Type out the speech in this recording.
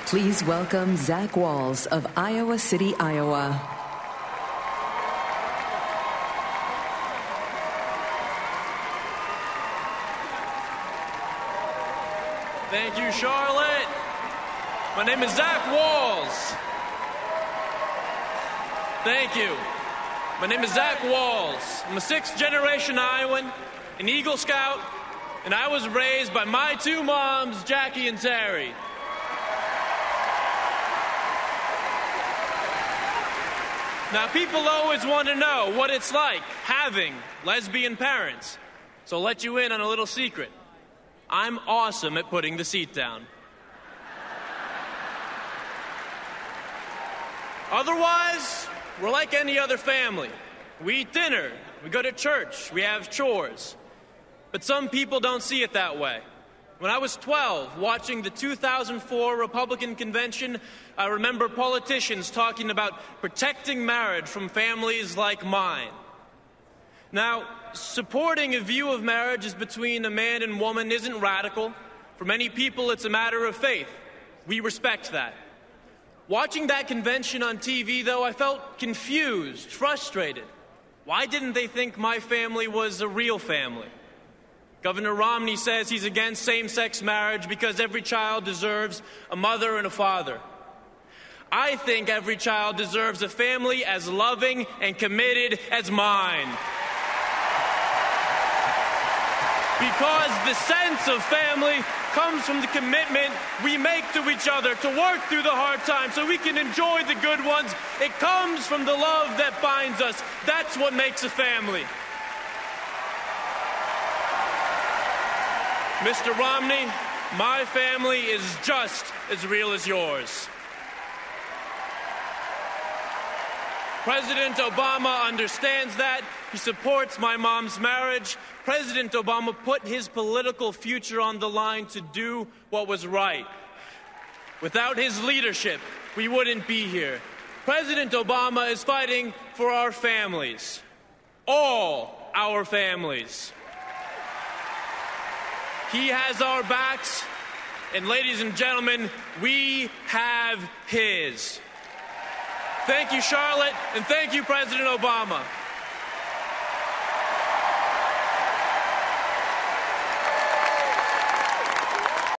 Please welcome Zach Wahls of Iowa City, Iowa. Thank you, Charlotte. My name is Zach Wahls. Thank you. My name is Zach Wahls. I'm a sixth-generation Iowan, an Eagle Scout, and I was raised by my two moms, Jackie and Terry. Now, people always want to know what it's like having lesbian parents. So I'll let you in on a little secret. I'm awesome at putting the seat down. Otherwise, we're like any other family. We eat dinner, we go to church, we have chores. But some people don't see it that way. When I was 12, watching the 2004 Republican convention, I remember politicians talking about protecting marriage from families like mine. Now, supporting a view of marriage as between a man and woman isn't radical. For many people, it's a matter of faith. We respect that. Watching that convention on TV, though, I felt confused, frustrated. Why didn't they think my family was a real family? Governor Romney says he's against same-sex marriage because every child deserves a mother and a father. I think every child deserves a family as loving and committed as mine. Because the sense of family comes from the commitment we make to each other to work through the hard times so we can enjoy the good ones. It comes from the love that binds us. That's what makes a family. Mr. Romney, my family is just as real as yours. President Obama understands that. He supports my mom's marriage. President Obama put his political future on the line to do what was right. Without his leadership, we wouldn't be here. President Obama is fighting for our families. All our families. He has our backs, and ladies and gentlemen, we have his. Thank you, Charlotte, and thank you, President Obama.